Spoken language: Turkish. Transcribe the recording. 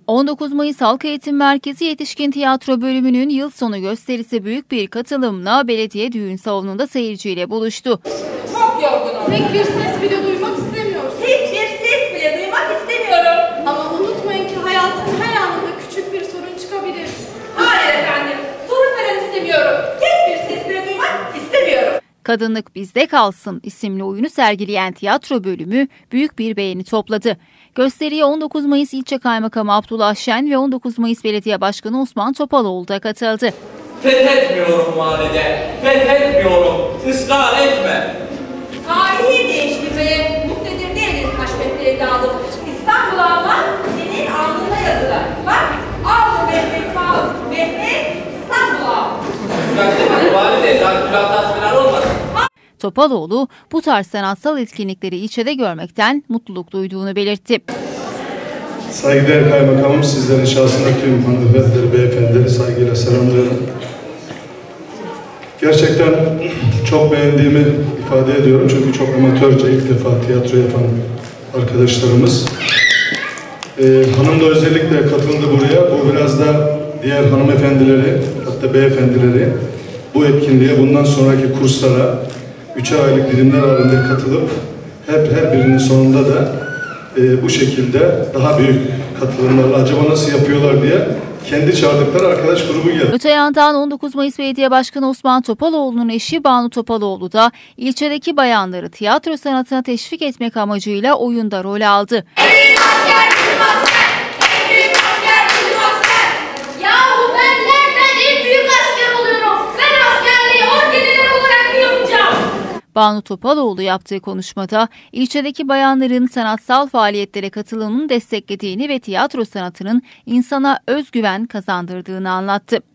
19 Mayıs Halk Eğitim Merkezi Yetişkin Tiyatro Bölümünün yıl sonu gösterisi büyük bir katılımla belediye düğün salonunda seyirciyle buluştu. Çok yorgunum. Tek bir ses bile duymak istemiyoruz. Tek bir ses bile duymak istemiyorum. Ama unutmayın ki hayatın her anında küçük bir sorun çıkabilir. Hayır efendim, sorun falan istemiyorum. Tek bir ses bile duymak istemiyorum. Kadınlık Bizde Kalsın isimli oyunu sergileyen tiyatro bölümü büyük bir beğeni topladı. Gösteriye 19 Mayıs İlçe Kaymakamı Abdullah Şen ve 19 Mayıs Belediye Başkanı Osman Topaloğlu da katıldı. Fethetmiyorum valide, fethetmiyorum, ısrar etme. Tarihi değiştirmeye muktedir değiliz Haşmetli evladım. İstanbul'a alman senin alnında yazılar. Bak, al Mehmet Fahım, Mehmet İstanbul'a al. Valide, zarkülataz falan olmasın. Topaloğlu bu tarz sanatsal etkinlikleri ilçede görmekten mutluluk duyduğunu belirtti. Saygıdeğer Kaymakamım, sizlerin şahsında tüm hanımefendileri, beyefendileri saygıyla selamlıyorum. Gerçekten çok beğendiğimi ifade ediyorum çünkü çok amatörce ilk defa tiyatro yapan arkadaşlarımız. Hanım da özellikle katıldı buraya. Bu biraz da diğer hanımefendileri, hatta beyefendileri bu etkinliğe, bundan sonraki kurslara 3'er aylık dilimler halinde katılıp her birinin sonunda da bu şekilde daha büyük katılımlarla acaba nasıl yapıyorlar diye kendi çağırdıkları arkadaş grubu geldi. Öte yandan 19 Mayıs Belediye Başkanı Osman Topaloğlu'nun eşi Banu Topaloğlu da ilçedeki bayanları tiyatro sanatına teşvik etmek amacıyla oyunda rol aldı. Yahu ben nereden en büyük asker oluyorum? Ben askerliği orgeneral olarak mı yapacağım? Banu Topaloğlu yaptığı konuşmada ilçedeki bayanların sanatsal faaliyetlere katılımını desteklediğini ve tiyatro sanatının insana özgüven kazandırdığını anlattı.